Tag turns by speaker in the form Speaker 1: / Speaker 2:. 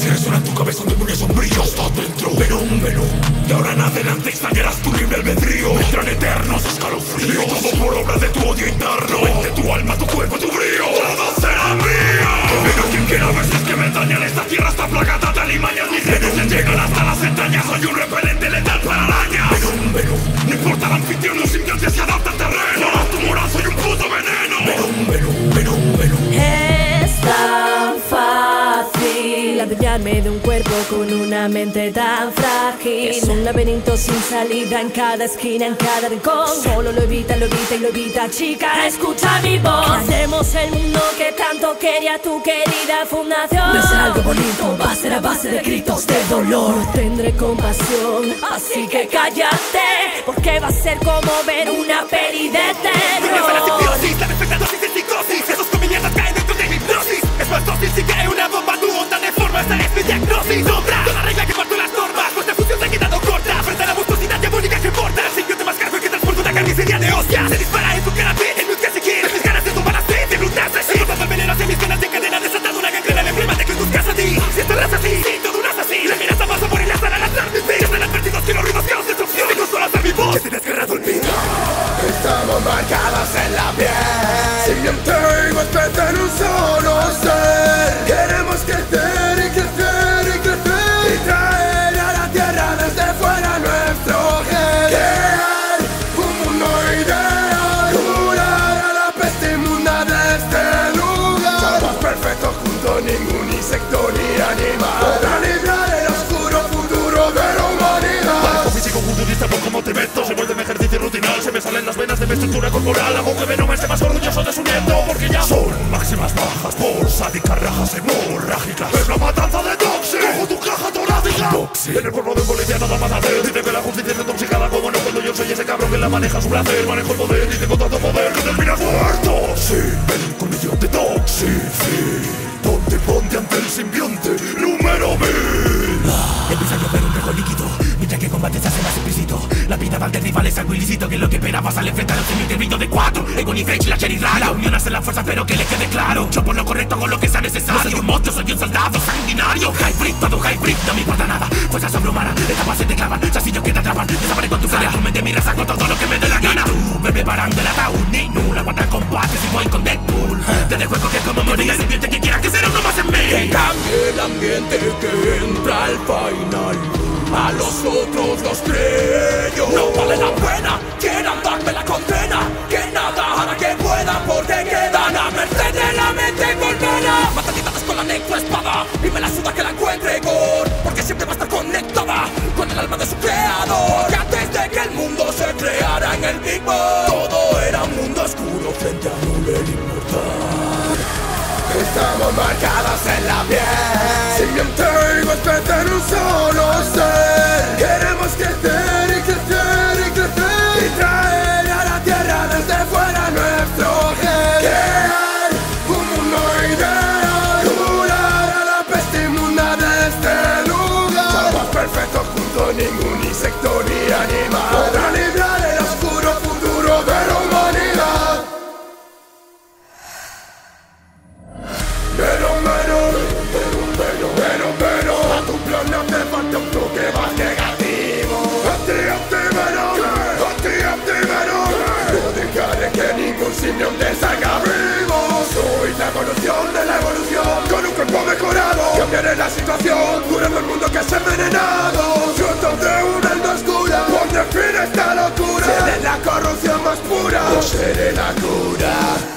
Speaker 1: Resuena en tu cabeza un demonio sombrío. Está dentro, Venom, Venom. De ahora en adelante extrañarás tu libre albedrío. Vendrán eternos escalofríos. Y todo por obra de tu odio interno. Mente, tu alma, tu cuerpo, tu brío. Todo será mío. Pero quien quiera ver si es que me dañan. Esta tierra está plagada de alimañas. Mis genes le llegan hasta las entrañas. Soy un repelente letal para arañas. Venom, Venom. No importa el anfitrión, los simbiontes se adaptan al terreno. Para tu moral soy un puto veneno. Venom, Venom, Venom, Venom.
Speaker 2: Es tan fácil adueñarme de un cuerpo con una mente tan frágil. Es un laberinto sin salida en cada esquina, en cada rincón. Solo lo evita y lo evita, chica, escucha mi voz. Hacemos el mundo que tanto quería tu querida fundación.
Speaker 3: No será algo bonito, va a ser a base de gritos de dolor.
Speaker 2: No tendré compasión, así que cállate, porque va a ser como ver una peli de terror.
Speaker 1: La simbiosis, la perfecta dosis de psicosis. Esos comillas caen dentro de mi hipnosis. Es más fácil si cae una bomba, tu onda de forma. Esta es mi diagnosis. Sombra, toda regla que parto las normas. Nuestra función se ha quedado corta frente a la monstruosidad diabólica que porta. El simbionte más cargo que transporta una carnicería de hostias. Se dispara en tu cara, en mi que quiere. Mis ganas de tomar las de brutarse. He pasado el veneno hacia mis venas de cadena. Desatado una gangrena, el emblema de que buscas a ti. Si esto es así, si todo no es así. La amenaza vas a morir, la sala, la mi fin. Ya están advertidos que los ruidos caos destrucción. Tengo solo hacer mi voz. Que te desgarrado el pito.
Speaker 4: Estamos marcadas en la piel. Simbionte y huésped en un solo ser. Queremos crecer y crecer y crecer. Y traer a la tierra desde fuera nuestro gen. Crear un mundo ideal. Curar a la peste inmunda de este lugar. Somos perfectos juntos, ningún insecto ni animal podrá librar el oscuro futuro de la humanidad.
Speaker 1: Marco físico culturista por cómo te meto. Se vuelve mi ejercicio rutinal. Se me salen las venas de mi estructura corporal. Hago que Venom esté más orgulloso de su nieto. Porque ya son máximas bajas por sádicas rajas hemorrágicas. Es la matanza de Toxic. Cojo tu caja torácica. En el cuerpo de un policía nada más hacer. Dice que la justicia es intoxicada. Como no cuando yo soy ese cabrón que la maneja a su placer. Manejo el poder y tengo tanto poder que terminas muerto. Sí, el colmillo de Toxic. Ponte ante el simbionte número 1000.
Speaker 3: Empieza a llover un rejo líquido, mientras que combate se hace más explícito. La vida va de rival es algo ilícito, que lo que esperabas al enfrentar un semi-intervito de 4. Egon y Fetch, la Cherry Rara. La unión hace la fuerza, pero que le quede claro. Yo por lo correcto hago lo que sea necesario. No soy un monstruo, soy un soldado sanguinario. Hybrid, todo hybrid, no me importa nada. Fuerza sobrehumana, etapas se te clavan. Chasillos que te atrapan, desaparezco con tu cara. Tu mente mi raza con todo lo que me dé la gana. Tú, bebé parando el ataúd, ni nula. Guarda combates y voy con Deadpool. Te dejo que como morir, el sirviente que quiera que será uno más en mí.
Speaker 4: Que cambie el ambiente, que entra al final. A los otros los creo.
Speaker 3: No vale la pena, quieran darme la condena. Que nada hará que pueda, porque quedan a merced de la mente colmena. Mataditas con la necroespada, y me la suda que la encuentre Gore, porque siempre va a estar conectada con el alma de su creador. Que antes de que el mundo se creara en el Big Bang, todo era un mundo oscuro frente a Null el inmortal.
Speaker 4: Estamos marcadas en la piel. Simbionte y huésped en un solo ser. Queremos crecer y crecer y crecer. Y traer a la tierra desde fuera nuestro gen. Crear un mundo ideal. Curar a la peste inmunda de este lugar. Somos perfectos juntos, ningún insecto ni animal podrá librar el oscuro futuro de la humanidad. Venom, Venom, Venom, Venom, Venom, Venom. A tu plan no te falta un toque más negativo. Anti-Venom, Anti-Venom. No dejaré que ningún simbionte salga vivo. Soy la evolución de la evolución, con un cuerpo mejorado. Cambiaré la situación, curando el mundo que es envenenado. Fruto de una alma oscura, pondré fin a esta locura. Seré la corrupción más pura, yo seré la cura.